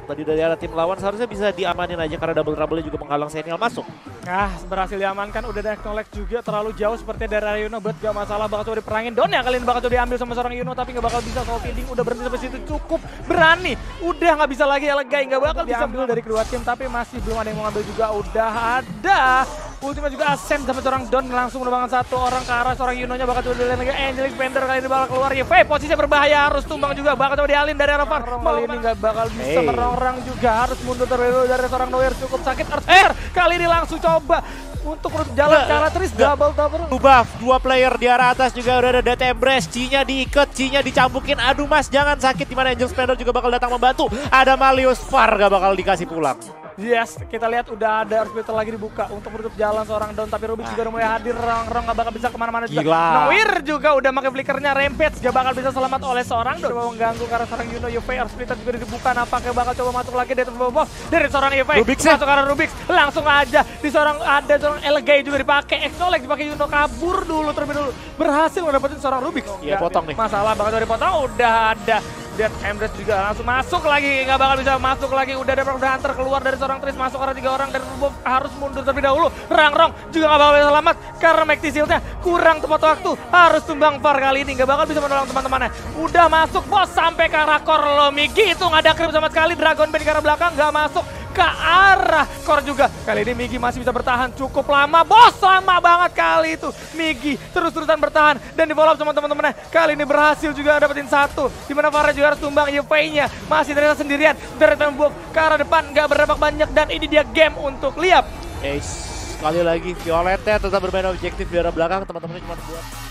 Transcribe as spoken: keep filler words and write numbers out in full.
banget tadi dari arah tim lawan, seharusnya bisa diamanin aja karena double trouble juga menghalang Senial masuk. Nah, berhasil diamankan, udah ada acknowledge juga terlalu jauh seperti dari area Yuno, but gak masalah, bakal coba diperangin. Don ya kali ini bakal coba diambil sama seorang Yuno, tapi gak bakal bisa. Soul Feeding udah berhenti sampai situ, cukup berani. Udah gak bisa lagi Elegai, gak bakal diambil dari kedua tim, tapi masih belum ada yang mau ngambil juga. Udah ada ultimate juga Ascent sampai seorang Don, langsung menerbangkan satu orang ke arah seorang Yunonya, bakal coba dilihat lagi. Angelic Bender kali ini bakal keluar. Y V posisinya berbahaya, harus tumbang juga, bakal coba dialin dari arah Far. Kali ini gak bakal bisa hey. merongrang juga, harus mundur terlebih dahulu dari seorang Noir. Cukup sakit Earthquake, kali ini langsung coba untuk jalan ke arah Tris, double double. Buff, dua player di arah atas juga udah ada Death Embrace, C-nya diikat, C-nya dicambukin. Aduh mas, jangan sakit, dimana Angel Splendor juga bakal datang membantu. Ada Malius, Far gak bakal dikasih pulang. Yes, kita lihat udah ada Earth Splitter lagi dibuka untuk menutup jalan seorang Don, tapi Rubik juga udah mulai hadir. Rong-rong gak bakal bisa kemana-mana juga. Gila. Noir juga udah pakai flickernya, Rampage gak bakal bisa selamat oleh seorang Don. Coba mengganggu karena seorang Yuno. U V Earth Splitter juga dibuka, nampaknya bakal coba masuk lagi dari Bobof dari seorang U V. Rubik masuk ke arah Rubik, langsung aja di seorang ada seorang Elegai juga dipakai. Acknowledge dipakai Yuno, kabur dulu terlebih dulu. Berhasil ngedapetin seorang Rubik. Iya, potong nih. Masalah bakal coba dipotong, udah ada. Dan Embrace juga langsung masuk lagi, nggak bakal bisa masuk lagi. Udah ada udah Hunter keluar dari seorang Tris, masuk arah tiga orang dan Rubov harus mundur terlebih dahulu. Rangrong juga nggak bakal bisa selamat karena Mighty Shield-nya kurang tepat waktu. Harus tumbang Far kali ini, nggak bakal bisa menolong teman-temannya. Udah masuk bos sampai ke arah core lo Migi, itu nggak ada creep sama sekali. Dragon Band ke arah belakang nggak masuk ke arah core juga. Kali ini Migi masih bisa bertahan cukup lama. Bos, lama banget kali itu. Migi terus-terusan bertahan dan di follow up sama teman-temannya. Kali ini berhasil juga dapetin satu. Dimana Farah juga harus tumbang. U V-nya masih ternyata sendirian. Dari Buff ke arah depan nggak berdampak banyak dan ini dia game untuk Liap. Eh, sekali lagi Violetnya tetap bermain objektif di arah belakang, teman-temannya cuma buat